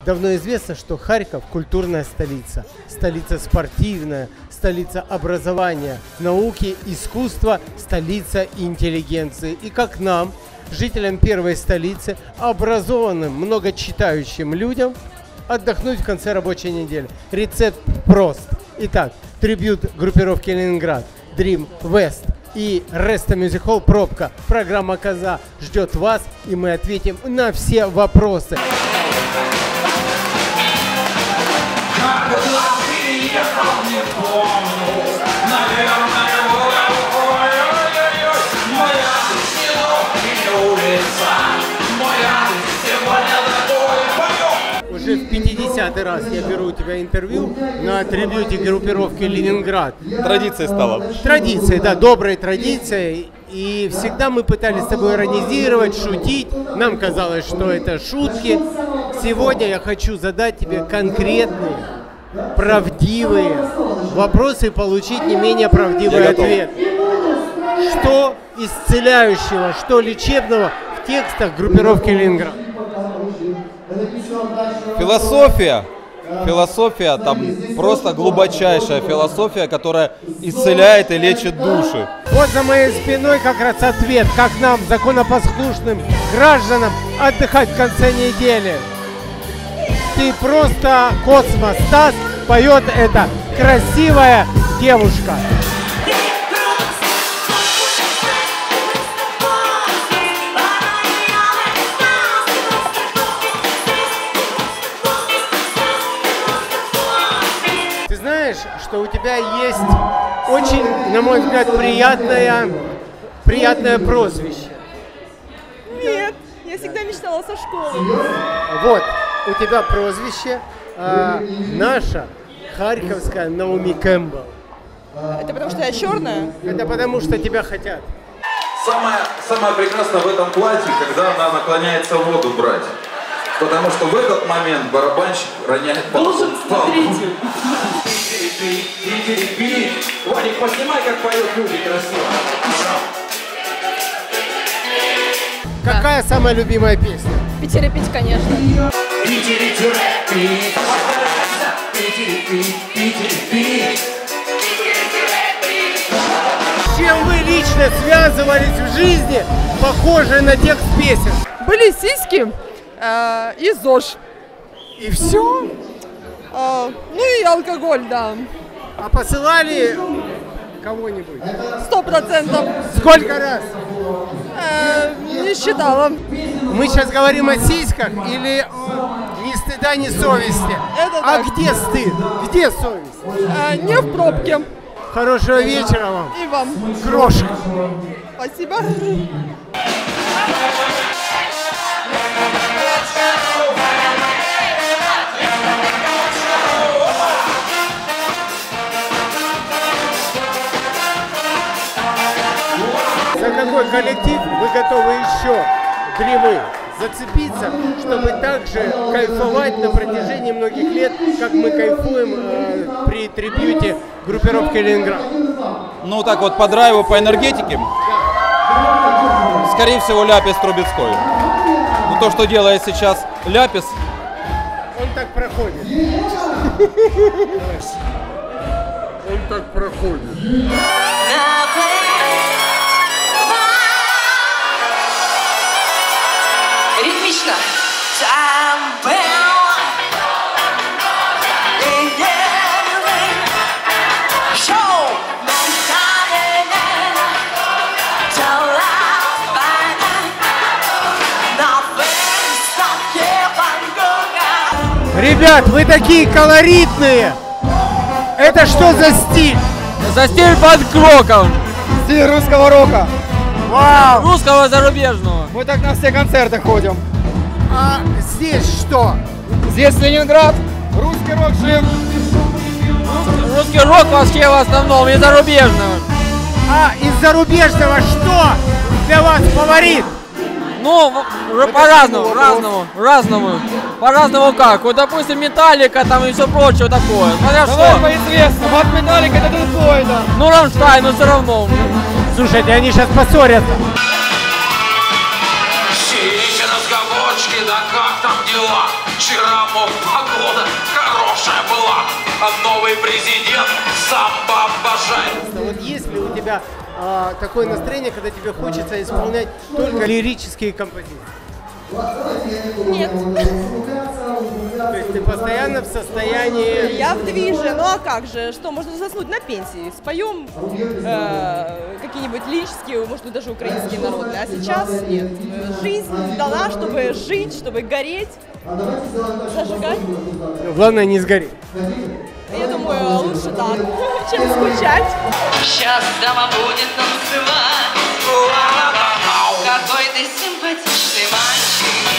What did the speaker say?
Давно известно, что Харьков – культурная столица, столица спортивная, столица образования, науки, искусства, столица интеллигенции. И как нам, жителям первой столицы, образованным, многочитающим людям, отдохнуть в конце рабочей недели. Рецепт прост. Итак, трибют группировки Ленинград, Dream West и Resto Music Hall «Пробка». Программа «Коза» ждет вас, и мы ответим на все вопросы. Уже в 50-й раз я беру у тебя интервью на трибьюте группировки Ленинград. Традицией стало. Традицией, да, доброй традицией. И всегда мы пытались с тобой иронизировать, шутить. Нам казалось, что это шутки. Сегодня я хочу задать тебе конкретные, правдивые вопросы и получить не менее правдивый ответ. Что исцеляющего, что лечебного в текстах группировки Ленинград? Философия, там просто глубочайшая философия, которая исцеляет и лечит души. Вот за моей спиной как раз ответ, как нам, законопослушным гражданам, отдыхать в конце недели. Ты просто космос. Стас поет это «Красивая девушка». Ты знаешь, что у тебя есть очень, на мой взгляд, приятное прозвище? Нет, я всегда мечтала со школы. Вот, у тебя прозвище наша харьковская Наоми Кэмпбелл. Это потому что я черная? Это потому что тебя хотят. Самое прекрасное в этом платье, когда она наклоняется воду брать. Потому что в этот момент барабанщик роняет палку. Смотрите. Вадик, поснимай, как поет люди красиво. Какая самая любимая песня? Питерепить, конечно. С чем вы лично связывались в жизни, похожие на текст песен? Были сиськи и ЗОЖ. И все? Ну и алкоголь, да. А посылали кого-нибудь? 100%. Сколько раз? Не считала. Мы сейчас говорим о сиськах или ни стыда, ни совести? Это а так. где стыд? Где совесть? Не в пробке. Хорошего вечера вам. И вам. Крошка. Спасибо. За какой коллектив вы готовы еще, Дримы, зацепиться, чтобы также кайфовать на протяжении многих лет, как мы кайфуем при трибьюте группировки Ленинград? Ну так вот, по драйву, по энергетике, скорее всего, Ляпис Трубецкой. Ну то, что делает сейчас Ляпис. Он так проходит. Он так проходит. Ритмично. Ребят, вы такие колоритные! Это что за стиль? За стиль панк-роком. Стиль русского рока. Вау! Русского зарубежного. Мы так на все концерты ходим. А здесь что? Здесь Ленинград. Русский рок жив. Русский рок вообще в основном и зарубежного. А из зарубежного что для вас фаворит? Ну, по-разному как. Вот, допустим, Металлика там и все прочее такое. Смотря Давай что. поизвестно. Вот Металлика это другой, да. Ну, Рамштайн, но все равно. Слушайте, они сейчас поссорятся. Разговорчики, да как там дела? Вчера, мол, погода хорошая была, а новый президент самбо обожает. Вот есть ли у тебя такое настроение, когда тебе хочется исполнять только лирические композиции? Нет. То есть ты постоянно в состоянии... Я в движе. Ну а как же? Что, можно заснуть на пенсии? Споем какие-нибудь лирические, может быть, даже украинские народные. А сейчас нет. Жизнь дана, чтобы жить, чтобы гореть, зажигать. Главное, не сгореть. Я думаю, лучше так, чем скучать. Сейчас дама будет танцевать. Какой ты симпатичный мальчик.